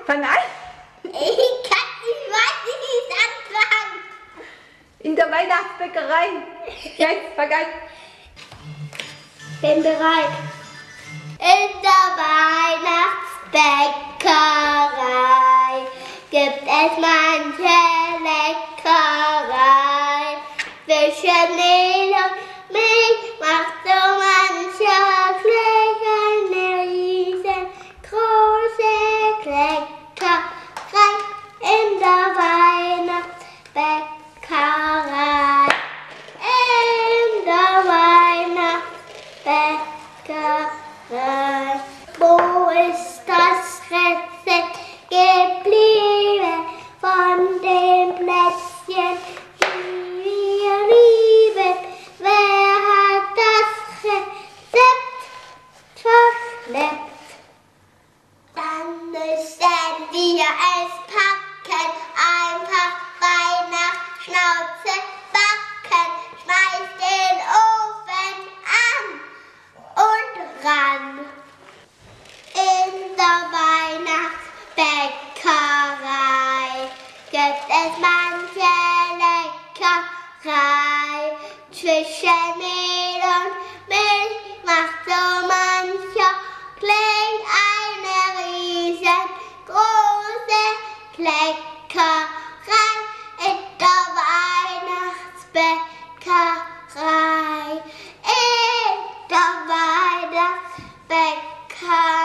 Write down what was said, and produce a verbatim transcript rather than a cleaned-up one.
fang an. Ich kann, ich weiß nicht, wie ich anfangen. In der Weihnachtsbäckerei. Jetzt, fang an. Bin bereit. In der Weihnachtsbäckerei gibt es manche Leckerei. Zwischen Mehl und Milch macht so mancher gleich eine riesengroße Leckerei in der Weihnachtsbäckerei. In der Weihnachtsbäckerei. Wo ist das Rezept geblieben von dem Plätzchen, die wir lieben? Wer hat das Rezept verschleppt? Dann müssen wir es packen, einfach Weihnachtsschnauze backen. Schmeiß den Ofen an und ran. In der Weihnachtsbäckerei gibt es manche Leckerei. Zwischen Mehl und Milch macht so mancher gleich eine riesengroße Leckerei in der Weihnachtsbäckerei. In der Weihnachtsbäckerei.